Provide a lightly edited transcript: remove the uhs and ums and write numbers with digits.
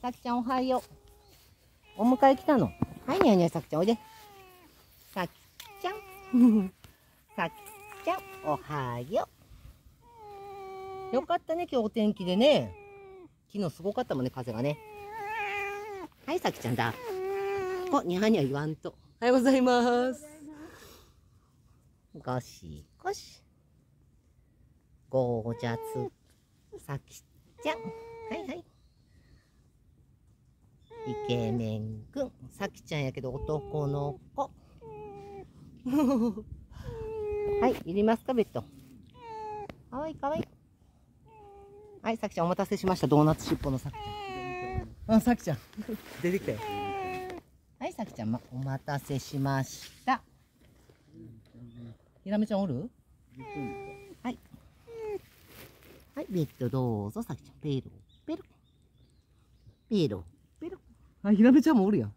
さきちゃんおはよう。お迎え来たの。はい、にゃにゃさきちゃんおいで。さきちゃん。さきちゃんおはよう。よかったね、今日お天気でね。昨日すごかったもんね、風がね。はい、さきちゃんだ。にゃにゃ言わんと。おはようございます。ゴシゴシ。ゴージャツ。さきちゃん。はいはい。イケメンくん。さきちゃんやけど男の子。はい、いりますか、ベッド。かわいいかわいい。はい、さきちゃんお待たせしました。ドーナツ尻尾のさきちゃん。あ、さきちゃん。出てきたよ。はい、さきちゃん、お待たせしました。ひらめちゃんおる？はい。はい、ベッドどうぞ、さきちゃん。ペロ、ペロ。ペロ、ペロ。はい、ひらめちゃんもおるやん。